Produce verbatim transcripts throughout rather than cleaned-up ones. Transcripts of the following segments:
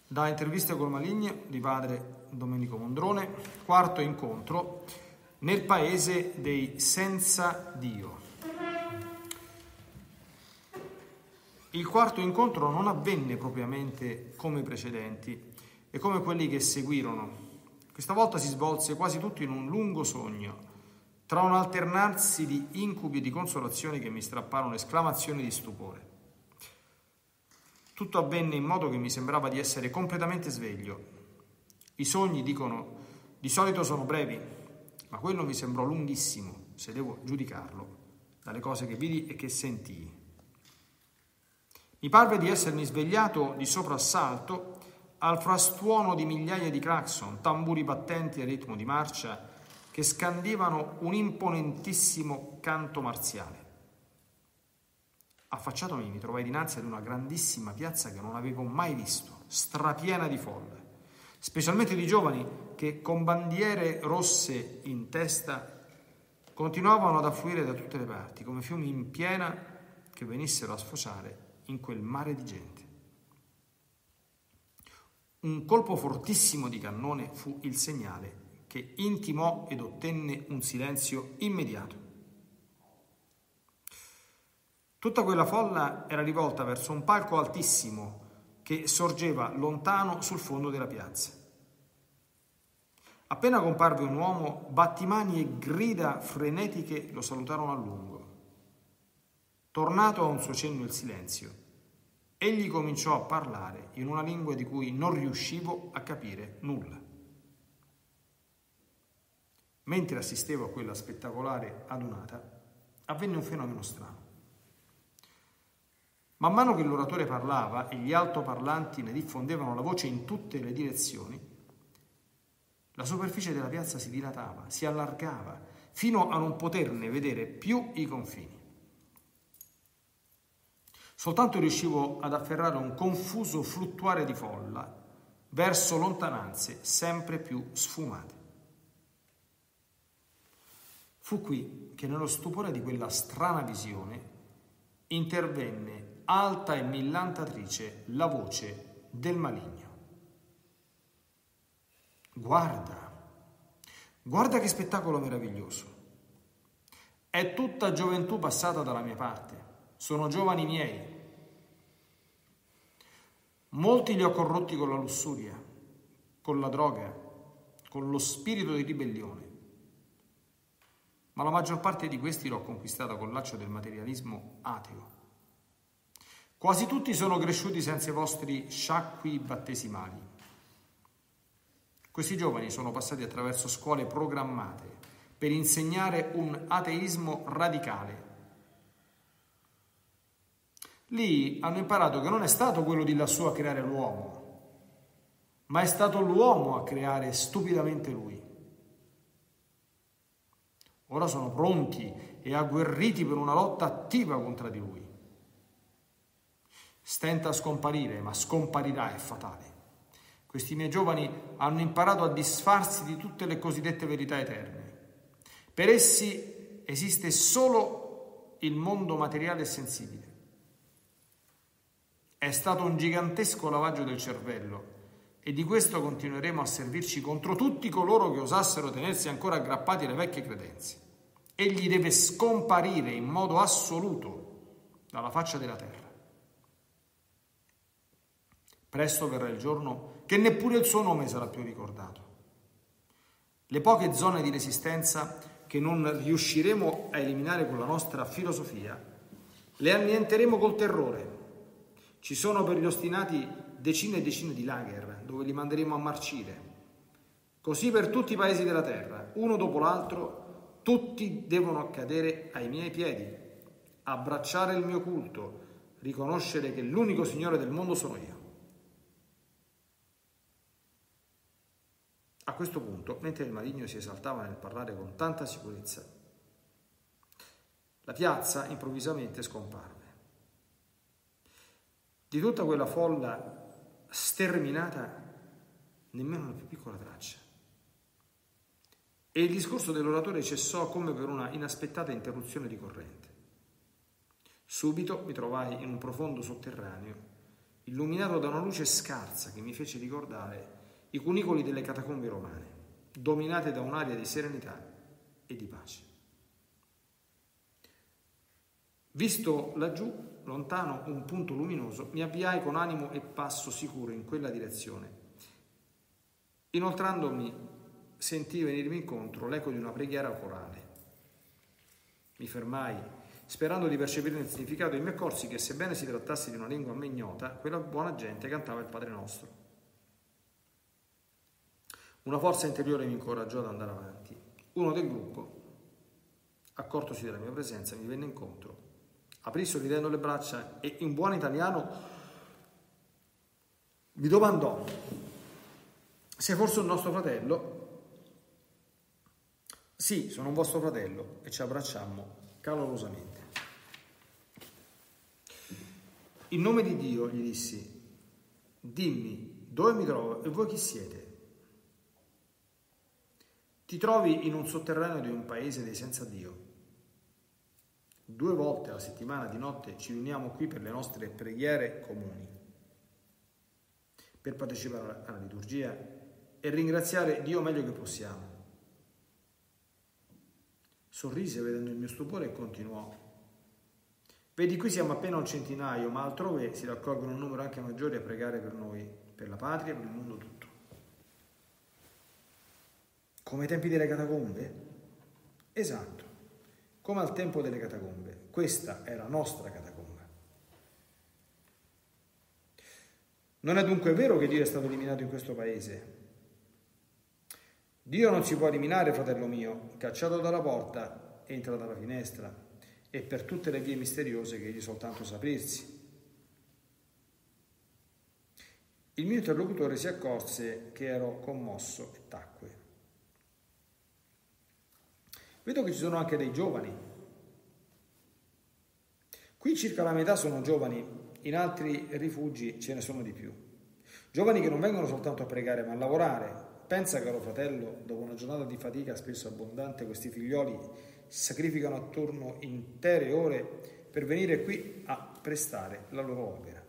Da Interviste col Maligno di padre Domenico Mondrone, quarto incontro nel paese dei senza Dio. Il quarto incontro non avvenne propriamente come i precedenti e come quelli che seguirono. Questa volta si svolse quasi tutto in un lungo sogno, tra un alternarsi di incubi e di consolazioni che mi strapparono esclamazioni di stupore. Tutto avvenne in modo che mi sembrava di essere completamente sveglio. I sogni, dicono, di solito sono brevi, ma quello mi sembrò lunghissimo, se devo giudicarlo, dalle cose che vidi e che sentii. Mi parve di essermi svegliato di soprassalto al frastuono di migliaia di clacson, tamburi battenti a ritmo di marcia, che scandivano un imponentissimo canto marziale. Affacciatomi mi trovai dinanzi ad una grandissima piazza che non avevo mai visto, strapiena di folle, specialmente di giovani che con bandiere rosse in testa continuavano ad affluire da tutte le parti, come fiumi in piena che venissero a sfociare in quel mare di gente. Un colpo fortissimo di cannone fu il segnale che intimò ed ottenne un silenzio immediato. Tutta quella folla era rivolta verso un palco altissimo che sorgeva lontano sul fondo della piazza. Appena comparve un uomo, battimani e grida frenetiche lo salutarono a lungo. Tornato a un suo cenno il silenzio, egli cominciò a parlare in una lingua di cui non riuscivo a capire nulla. Mentre assistevo a quella spettacolare adunata, avvenne un fenomeno strano. Man mano che l'oratore parlava e gli altoparlanti ne diffondevano la voce in tutte le direzioni, la superficie della piazza si dilatava, si allargava, fino a non poterne vedere più i confini. Soltanto riuscivo ad afferrare un confuso fluttuare di folla verso lontananze sempre più sfumate. Fu qui che nello stupore di quella strana visione intervenne alta e millantatrice la voce del maligno. Guarda, guarda che spettacolo meraviglioso. È tutta gioventù passata dalla mia parte, sono giovani miei. Molti li ho corrotti con la lussuria, con la droga, con lo spirito di ribellione. Ma la maggior parte di questi l'ho conquistata col laccio del materialismo ateo. Quasi tutti sono cresciuti senza i vostri sciacqui battesimali. Questi giovani sono passati attraverso scuole programmate per insegnare un ateismo radicale. Lì hanno imparato che non è stato quello di lassù a creare l'uomo, ma è stato l'uomo a creare stupidamente lui. Ora sono pronti e agguerriti per una lotta attiva contro di lui. Stenta a scomparire, ma scomparirà, è fatale. Questi miei giovani hanno imparato a disfarsi di tutte le cosiddette verità eterne. Per essi esiste solo il mondo materiale e sensibile. È stato un gigantesco lavaggio del cervello e di questo continueremo a servirci contro tutti coloro che osassero tenersi ancora aggrappati alle vecchie credenze. Egli deve scomparire in modo assoluto dalla faccia della terra. Presto verrà il giorno che neppure il suo nome sarà più ricordato. Le poche zone di resistenza che non riusciremo a eliminare con la nostra filosofia, le annienteremo col terrore. Ci sono per gli ostinati decine e decine di lager dove li manderemo a marcire. Così per tutti i paesi della terra, uno dopo l'altro, tutti devono cadere ai miei piedi, abbracciare il mio culto, riconoscere che l'unico Signore del mondo sono io. A questo punto, mentre il maligno si esaltava nel parlare con tanta sicurezza, la piazza improvvisamente scomparve. Di tutta quella folla sterminata, nemmeno una più piccola traccia. E il discorso dell'oratore cessò come per una inaspettata interruzione di corrente. Subito mi trovai in un profondo sotterraneo illuminato da una luce scarsa che mi fece ricordare i cunicoli delle catacombe romane, dominate da un'aria di serenità e di pace. Visto laggiù, lontano, un punto luminoso, mi avviai con animo e passo sicuro in quella direzione. Inoltrandomi, sentii venirmi incontro l'eco di una preghiera corale. Mi fermai, sperando di percepirne il significato, e mi accorsi che, sebbene si trattasse di una lingua a me ignota, quella buona gente cantava il Padre Nostro. Una forza interiore mi incoraggiò ad andare avanti. Uno del gruppo, accortosi della mia presenza, mi venne incontro, aprì sorridendo le braccia e in buon italiano mi domandò: sei forse un nostro fratello? Sì, sono un vostro fratello, e ci abbracciammo calorosamente. In nome di Dio, gli dissi, dimmi dove mi trovo e voi chi siete? Ti trovi in un sotterraneo di un paese dei senza Dio. Due volte alla settimana di notte ci riuniamo qui per le nostre preghiere comuni, per partecipare alla liturgia e ringraziare Dio meglio che possiamo. Sorrise vedendo il mio stupore e continuò: vedi, qui siamo appena un centinaio, ma altrove si raccolgono un numero anche maggiore a pregare per noi, per la patria e per il mondo tutto. Come ai tempi delle catacombe? Esatto, come al tempo delle catacombe. Questa è la nostra catacomba. Non è dunque vero che Dio è stato eliminato in questo paese. Dio non si può eliminare, fratello mio, cacciato dalla porta, entra dalla finestra, e per tutte le vie misteriose che egli soltanto sapersi. Il mio interlocutore si accorse che ero commosso e tacque. Vedo che ci sono anche dei giovani. Qui circa la metà sono giovani, in altri rifugi ce ne sono di più. Giovani che non vengono soltanto a pregare, ma a lavorare. Pensa, caro fratello, dopo una giornata di fatica spesso abbondante, questi figlioli sacrificano attorno intere ore per venire qui a prestare la loro opera.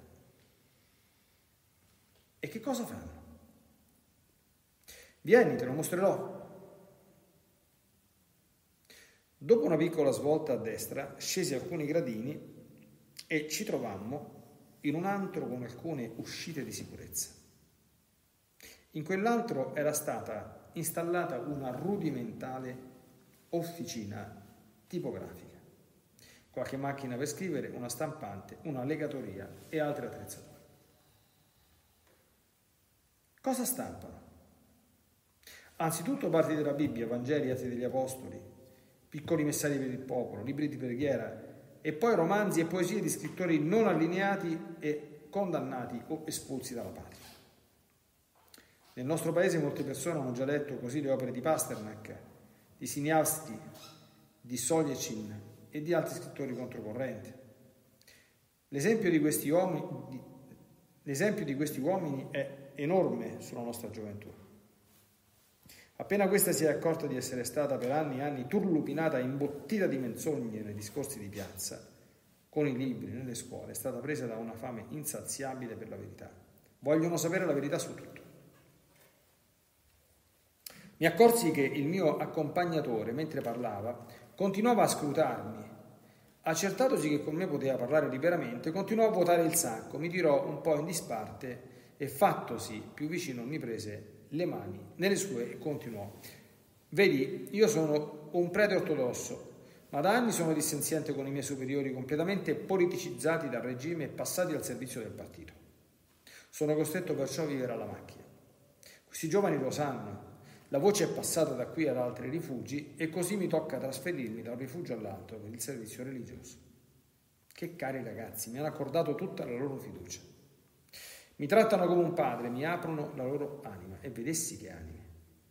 E che cosa fanno? Vieni, te lo mostrerò. Dopo una piccola svolta a destra, scesi alcuni gradini e ci trovammo in un antro con alcune uscite di sicurezza. In quell'altro era stata installata una rudimentale officina tipografica, qualche macchina per scrivere, una stampante, una legatoria e altre attrezzature. Cosa stampano? Anzitutto parti della Bibbia, Vangeli, Atti degli Apostoli, piccoli messaggi per il popolo, libri di preghiera e poi romanzi e poesie di scrittori non allineati e condannati o espulsi dalla patria. Nel nostro paese molte persone hanno già letto così le opere di Pasternak, di Siniavski, di Soljecin e di altri scrittori controcorrente. L'esempio di questi uomini, l'esempio di questi uomini è enorme sulla nostra gioventù. Appena questa si è accorta di essere stata per anni e anni turlupinata e imbottita di menzogne nei discorsi di piazza, con i libri, nelle scuole, è stata presa da una fame insaziabile per la verità. Vogliono sapere la verità su tutto. Mi accorsi che il mio accompagnatore, mentre parlava, continuava a scrutarmi. Accertatosi che con me poteva parlare liberamente, continuò a vuotare il sacco, mi tirò un po' in disparte e, fattosi più vicino, mi prese le mani nelle sue e continuò: vedi, io sono un prete ortodosso, ma da anni sono dissenziente con i miei superiori, completamente politicizzati dal regime e passati al servizio del partito. Sono costretto perciò a vivere alla macchia. Questi giovani lo sanno. La voce è passata da qui ad altri rifugi e così mi tocca trasferirmi da un rifugio all'altro per il servizio religioso. Che cari ragazzi, mi hanno accordato tutta la loro fiducia. Mi trattano come un padre, mi aprono la loro anima, e vedessi che anime.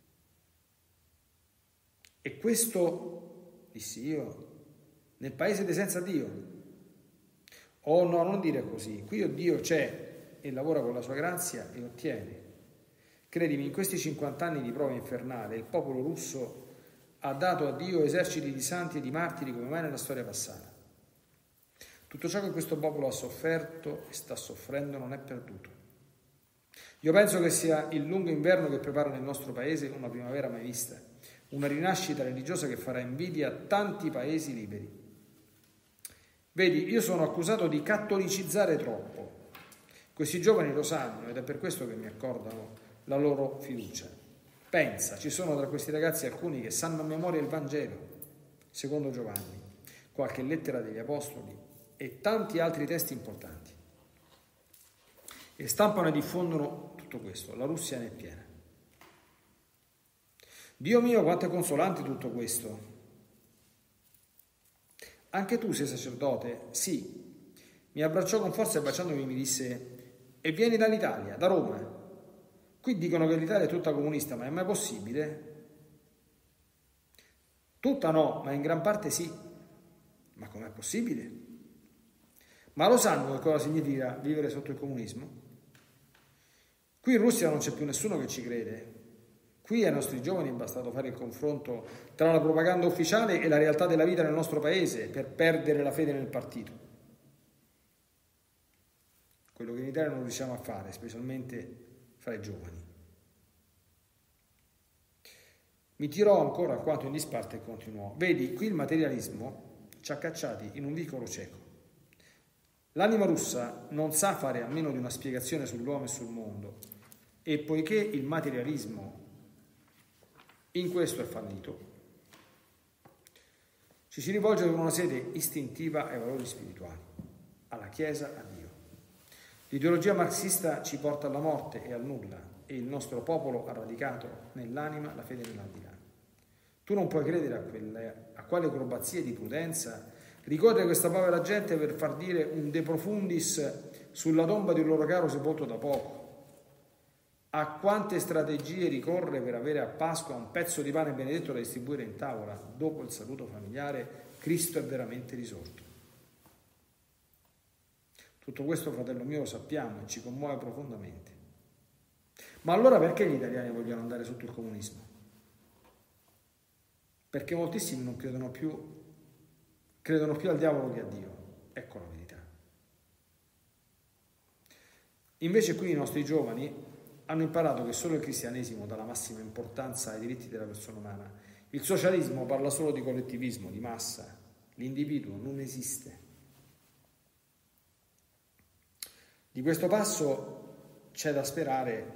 E questo, dissi io, nel paese dei senza Dio? Oh no, non dire così, qui Dio c'è e lavora con la sua grazia e ottiene. Credimi, in questi cinquanta anni di prova infernale il popolo russo ha dato a Dio eserciti di santi e di martiri come mai nella storia passata. Tutto ciò che questo popolo ha sofferto e sta soffrendo non è perduto. Io penso che sia il lungo inverno che prepara nel nostro paese una primavera mai vista, una rinascita religiosa che farà invidia a tanti paesi liberi. Vedi, io sono accusato di cattolicicizzare troppo. Questi giovani lo sanno ed è per questo che mi accordano la loro fiducia. Pensa, ci sono tra questi ragazzi alcuni che sanno a memoria il Vangelo, secondo Giovanni, qualche lettera degli Apostoli e tanti altri testi importanti. E stampano e diffondono tutto questo. La Russia ne è piena. Dio mio, quanto è consolante tutto questo. Anche tu sei sacerdote? Sì. Mi abbracciò con forza e baciandomi mi disse: e vieni dall'Italia, da Roma. Qui dicono che l'Italia è tutta comunista, ma è mai possibile? Tutta no, ma in gran parte sì. Ma com'è possibile? Ma lo sanno che cosa significa vivere sotto il comunismo? Qui in Russia non c'è più nessuno che ci crede. Qui ai nostri giovani è bastato fare il confronto tra la propaganda ufficiale e la realtà della vita nel nostro paese per perdere la fede nel partito. Quello che in Italia non riusciamo a fare, specialmente fra i giovani. Mi tirò ancora alquanto in disparte e continuò: vedi, qui il materialismo ci ha cacciati in un vicolo cieco. L'anima russa non sa fare a meno di una spiegazione sull'uomo e sul mondo, e poiché il materialismo in questo è fallito, ci si rivolge con una sede istintiva ai valori spirituali, alla Chiesa, a Dio. L'ideologia marxista ci porta alla morte e al nulla, e il nostro popolo ha radicato nell'anima la fede nell'aldilà. Tu non puoi credere a, quelle, a quale acrobazie di prudenza ricorre questa povera gente per far dire un de profundis sulla tomba di un loro caro sepolto da poco. A quante strategie ricorre per avere a Pasqua un pezzo di pane benedetto da distribuire in tavola. Dopo il saluto familiare, Cristo è veramente risorto. Tutto questo, fratello mio, lo sappiamo e ci commuove profondamente. Ma allora perché gli italiani vogliono andare sotto il comunismo? Perché moltissimi non credono più credono più al diavolo che a Dio. Ecco la verità. Invece qui i nostri giovani hanno imparato che solo il cristianesimo dà la massima importanza ai diritti della persona umana. Il socialismo parla solo di collettivismo, di massa. L'individuo non esiste. Di questo passo c'è da sperare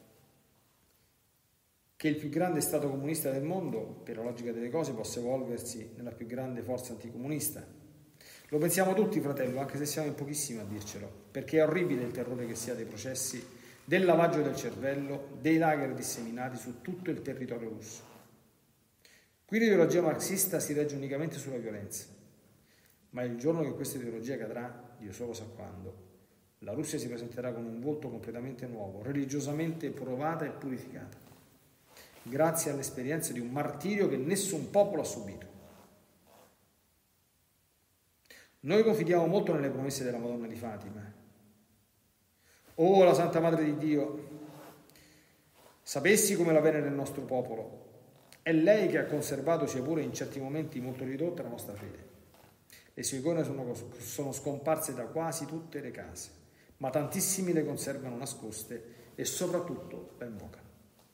che il più grande Stato comunista del mondo, per la logica delle cose, possa evolversi nella più grande forza anticomunista. Lo pensiamo tutti, fratello, anche se siamo in pochissimi a dircelo, perché è orribile il terrore che si ha dei processi, del lavaggio del cervello, dei lager disseminati su tutto il territorio russo. Qui l'ideologia marxista si regge unicamente sulla violenza, ma il giorno che questa ideologia cadrà, Dio solo sa quando, la Russia si presenterà con un volto completamente nuovo, religiosamente provata e purificata, grazie all'esperienza di un martirio che nessun popolo ha subito. Noi confidiamo molto nelle promesse della Madonna di Fatima. Oh, la Santa Madre di Dio, sapessi come la venera il nostro popolo. È lei che ha conservato, sia pure in certi momenti molto ridotta, la nostra fede. Le sue icone sono, sono scomparse da quasi tutte le case, ma tantissimi le conservano nascoste e soprattutto la invocano.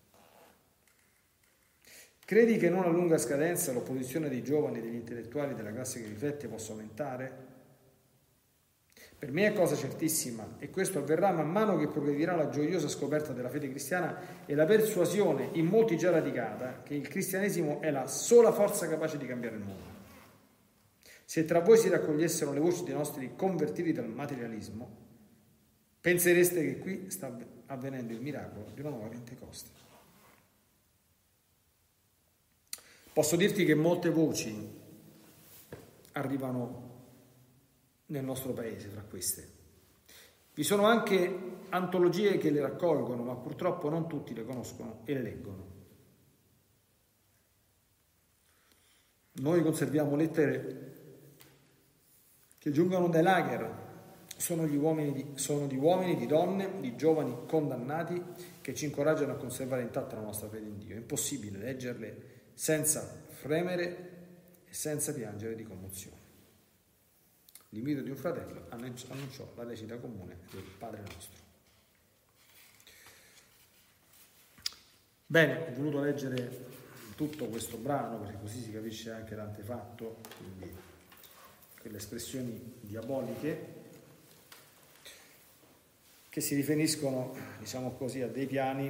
Credi che non a lunga scadenza l'opposizione dei giovani e degli intellettuali della classe che riflette possa aumentare? Per me è cosa certissima, e questo avverrà man mano che progredirà la gioiosa scoperta della fede cristiana e la persuasione, in molti già radicata, che il cristianesimo è la sola forza capace di cambiare il mondo. Se tra voi si raccogliessero le voci dei nostri convertiti dal materialismo, pensereste che qui sta avvenendo il miracolo di una nuova Pentecoste. Posso dirti che molte voci arrivano nel nostro paese tra queste. Vi sono anche antologie che le raccolgono, ma purtroppo non tutti le conoscono e le leggono. Noi conserviamo lettere che giungono dai lager, sono, gli uomini di, sono di uomini, di donne, di giovani condannati che ci incoraggiano a conservare intatta la nostra fede in Dio. È impossibile leggerle senza fremere e senza piangere di commozione. L'invito di un fratello annunciò la recita comune del Padre nostro. Bene, ho voluto leggere tutto questo brano perché così si capisce anche l'antefatto, quindi quelle espressioni diaboliche che si riferiscono, diciamo così, a dei piani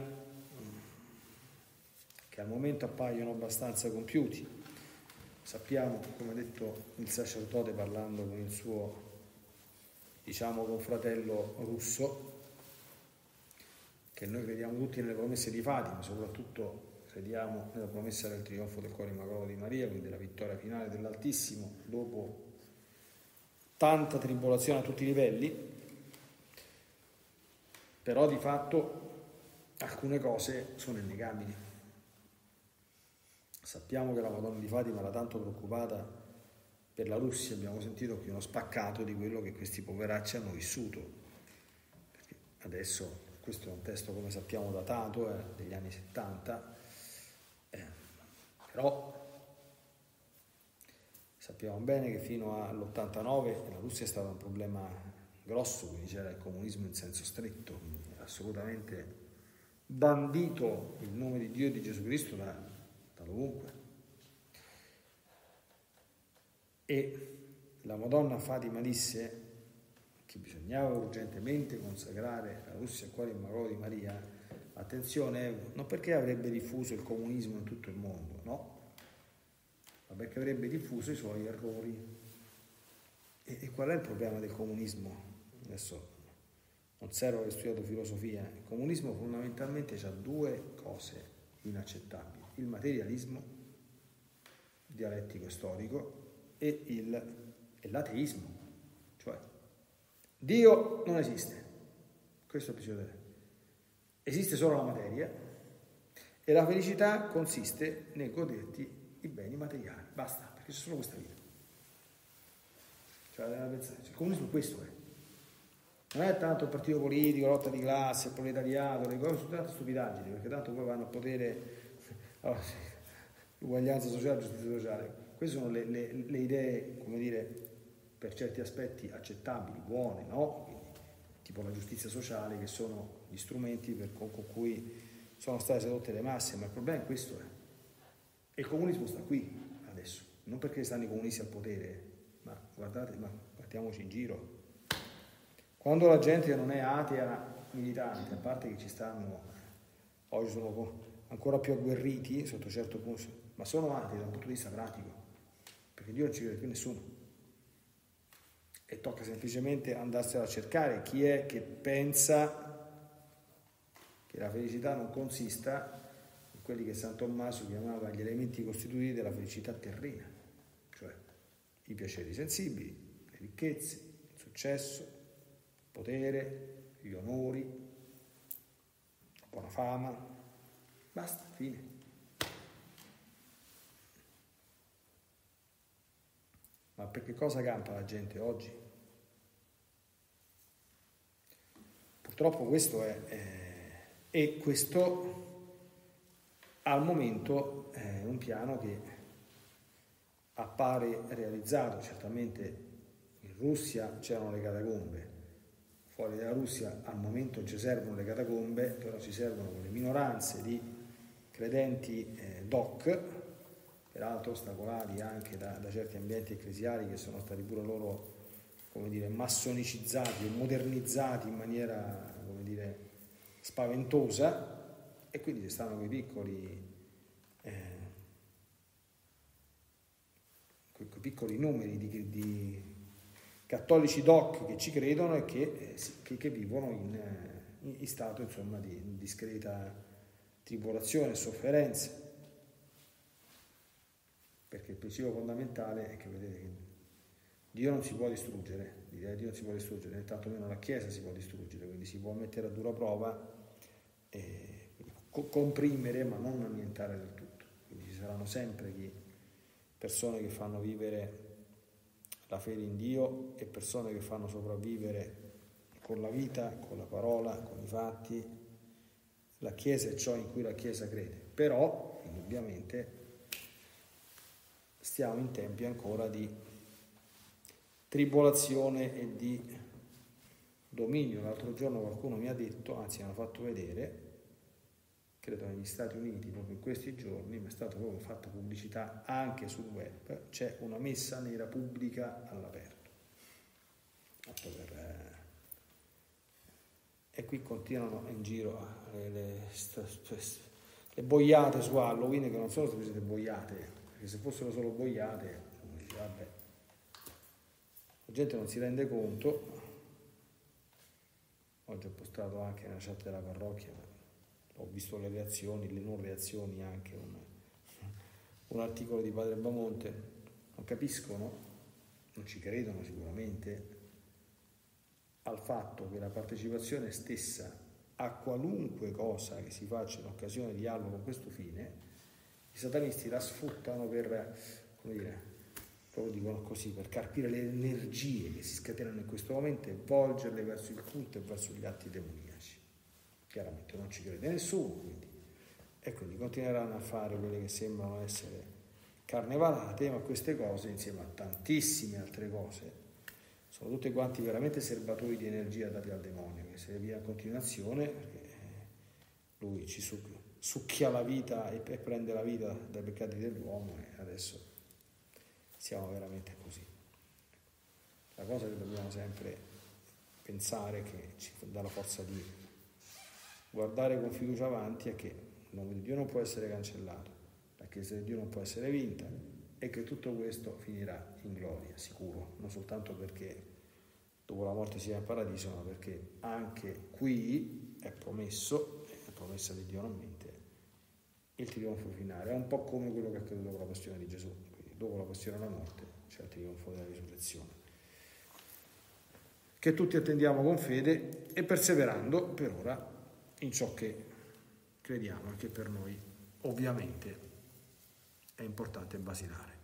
che al momento appaiono abbastanza compiuti. Sappiamo, come ha detto il sacerdote parlando con il suo, diciamo, confratello russo, che noi crediamo tutti nelle promesse di Fatima, soprattutto crediamo nella promessa del trionfo del cuore immacolato di Maria, quindi della vittoria finale dell'Altissimo, dopo tanta tribolazione a tutti i livelli. Però di fatto alcune cose sono innegabili. Sappiamo che la Madonna di Fatima era tanto preoccupata per la Russia, abbiamo sentito qui uno spaccato di quello che questi poveracci hanno vissuto. Perché adesso, questo è un testo come sappiamo datato, eh, degli anni settanta, eh, però sappiamo bene che fino all'ottantanove la Russia è stata un problema grosso, quindi c'era il comunismo in senso stretto, quindi assolutamente bandito il nome di Dio e di Gesù Cristo da, da dovunque. E la Madonna Fatima disse che bisognava urgentemente consacrare la Russia al cuore immacolato di Maria, attenzione, non perché avrebbe diffuso il comunismo in tutto il mondo, no, ma perché avrebbe diffuso i suoi errori. E, e qual è il problema del comunismo? Adesso non serve aver studiato filosofia. Il comunismo fondamentalmente ha due cose inaccettabili: il materialismo dialettico e storico e, il, e l'ateismo, cioè Dio non esiste, questo bisogna dire. Esiste solo la materia e la felicità consiste nel goderti i beni materiali, basta, perché c'è solo questa vita. Cioè, il comunismo questo è. Non è tanto il partito politico, la lotta di classe, il proletariato, le cose sono tante stupidaggini, perché tanto poi vanno a potere, allora, l'uguaglianza sociale, la giustizia sociale. Queste sono le, le, le idee, come dire, per certi aspetti accettabili, buone, no? Quindi, tipo la giustizia sociale, che sono gli strumenti per, con, con cui sono state sedotte le masse, ma il problema è questo. Eh. E il comunismo sta qui, adesso, non perché stanno i comunisti al potere, ma guardate, ma guardiamoci in giro. Quando la gente non è atea militante, a parte che ci stanno, oggi sono ancora più agguerriti sotto certo punto, ma sono atei da un punto di vista pratico, perché Dio non ci crede più nessuno. E tocca semplicemente andarsela a cercare chi è che pensa che la felicità non consista in quelli che San Tommaso chiamava gli elementi costitutivi della felicità terrena, cioè i piaceri sensibili, le ricchezze, il successo, potere, gli onori, la buona fama, basta, fine. Ma per che cosa campa la gente oggi? Purtroppo questo è, eh, e questo al momento è un piano che appare realizzato. Certamente in Russia c'erano le catacombe. Fuori dalla Russia al momento ci servono le catacombe, però ci servono quelle minoranze di credenti eh, doc, peraltro ostacolati anche da, da certi ambienti ecclesiali che sono stati pure loro, come dire, massonicizzati o modernizzati in maniera, come dire, spaventosa, e quindi ci stanno quei piccoli, eh, quei, quei piccoli numeri di, di cattolici doc che ci credono e che, eh, che, che vivono in, in, in stato, insomma, di, di discreta tribolazione e sofferenza, perché il principio fondamentale è che, vedete, che Dio non si può distruggere, l'idea di Dio non si può distruggere, né tantomeno la Chiesa si può distruggere, quindi si può mettere a dura prova e co- comprimere, ma non annientare del tutto. Quindi ci saranno sempre chi, persone che fanno vivere la fede in Dio e persone che fanno sopravvivere con la vita, con la parola, con i fatti, la Chiesa e ciò in cui la Chiesa crede. Però, indubbiamente, stiamo in tempi ancora di tribolazione e di dominio. L'altro giorno qualcuno mi ha detto, anzi mi hanno fatto vedere, credo negli Stati Uniti, proprio in questi giorni, mi è stata proprio fatta pubblicità anche sul web, c'è una messa nera pubblica all'aperto. Per, eh, e qui continuano in giro le, le, le boiate su Halloween, che non sono state boiate, perché se fossero solo boiate, vabbè, la gente non si rende conto. Oggi ho postato anche nella chat della parrocchia, ho visto le reazioni, le non reazioni, anche un, un articolo di Padre Bamonte. Non capiscono, non ci credono sicuramente al fatto che la partecipazione stessa a qualunque cosa che si faccia in occasione di dialogo con questo fine, i satanisti la sfruttano per, come dire, proprio dicono così, per carpire le energie che si scatenano in questo momento e volgerle verso il culto e verso gli atti demoniaci. Chiaramente non ci crede nessuno, quindi, e quindi continueranno a fare quelle che sembrano essere carnevalate, ma queste cose, insieme a tantissime altre cose, sono tutti quanti veramente serbatoi di energia dati al demonio, che se via in continuazione, perché lui ci succhia la vita e prende la vita dai peccati dell'uomo, e adesso siamo veramente così. La cosa che dobbiamo sempre pensare, che ci dà la forza di guardare con fiducia avanti, è che il nome di Dio non può essere cancellato, la Chiesa di Dio non può essere vinta, e che tutto questo finirà in gloria, sicuro, non soltanto perché dopo la morte si va in paradiso, ma perché anche qui è promesso, è promessa di Dio non mente, il trionfo finale. È un po' come quello che è accaduto dopo la passione di Gesù, quindi dopo la passione e la morte c'è il trionfo della risurrezione, che tutti attendiamo con fede e perseverando per ora in ciò che crediamo e che per noi ovviamente è importante e basilare.